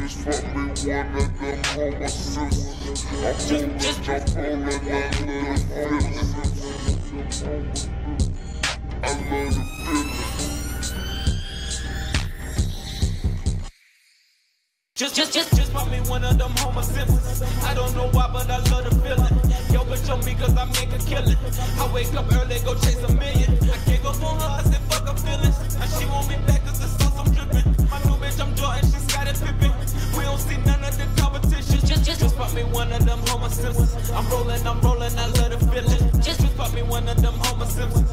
Just fuck me one of them Homer sisters. I'm rolling that little feeling. I love the feeling. Just fuck me one of them Homer Simpsons. I don't know why, but I love the feeling. Yo, bitch on me cause I make a killing. I wake up early, go chase $1 million. I can't go for her, I said fuck her feelings. Now she want me back cause the sauce I'm dripping. My new bitch, I'm Jordan, she got it pippin'. We don't see none of the competition. Just fuck me one of them Homer Simpsons. I'm rolling, I love the feeling. Just fuck me one of them Homer Simpsons.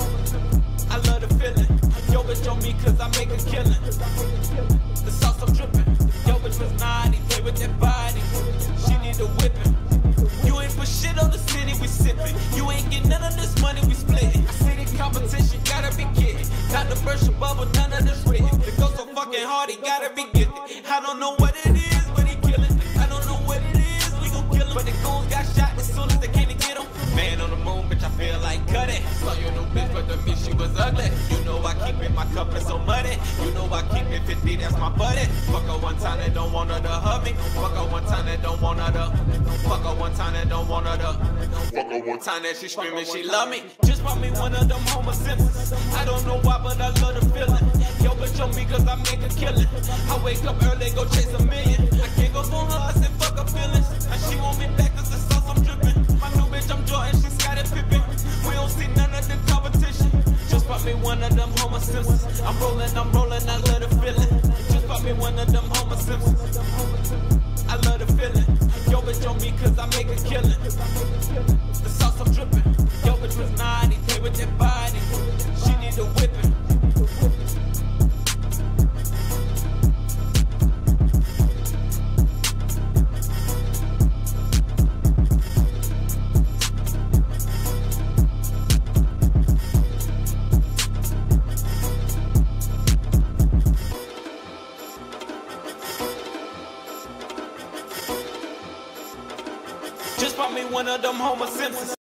I love the feeling. Yo, bitch on me cause I make a killing. The sauce I'm dripping. Yo, bitch was 90, play with that body. She need a whipping. You ain't put shit on the city, we sipping. You ain't get none of this money, we splitting. I see the competition, gotta be kidding. Not the burst of bubble, none of this written. It goes so fucking hard, he gotta be gifted. I don't know what it is, but he killing. I don't know what it is, we gon' kill him. But the goons got shot as soon as they came to get him. Man on the moon, bitch, I feel like cutting. Saw your new bitch, but to me she was ugly. You know I keep it, my cup is so muddy. You know I keep it 50, that's my buddy. Fuck her one time, they don't want her to hug me. Fuck her one time, they don't want her to. Fuck her one time, they don't want her to. Fuck her one time that she screaming, she love me. Just fuck me one of them Homer Simpsons. I don't know why, but I love the feeling. Yo, bitch on me cause I make a killing. I wake up early, go chase $1 million. I can't go for her, I said fuck her feelings. And she want me back cause the sauce I'm dripping. My new bitch, I'm Jordan, she got it pippin'. We don't see none of the competition. Just fuck me one of them Homer Simpsons. I'm rolling, I love the feeling. Just fuck me one of them Homer Simpsons. I love the feeling. Yo, bitch on me cause I make a killing. The sauce I'm dripping. Yo, bitch was 90, play with that body. She need a whipping. Just fuck me one of them Homer Simpsons.